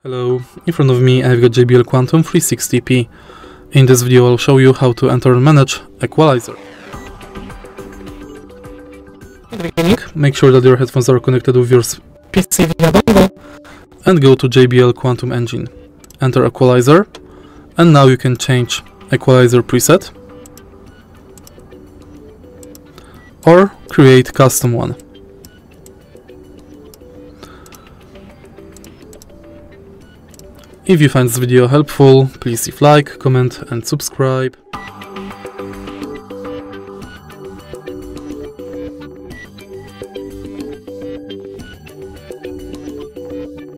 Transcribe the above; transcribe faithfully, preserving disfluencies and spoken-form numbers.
Hello, in front of me I've got J B L Quantum three sixty p. In this video I'll show you how to enter and manage Equalizer. In the beginning, make sure that your headphones are connected with your P C via dongle and go to J B L QuantumENGINE. Enter Equalizer, and now you can change Equalizer preset or create custom one. If you find this video helpful, please leave like, comment and subscribe.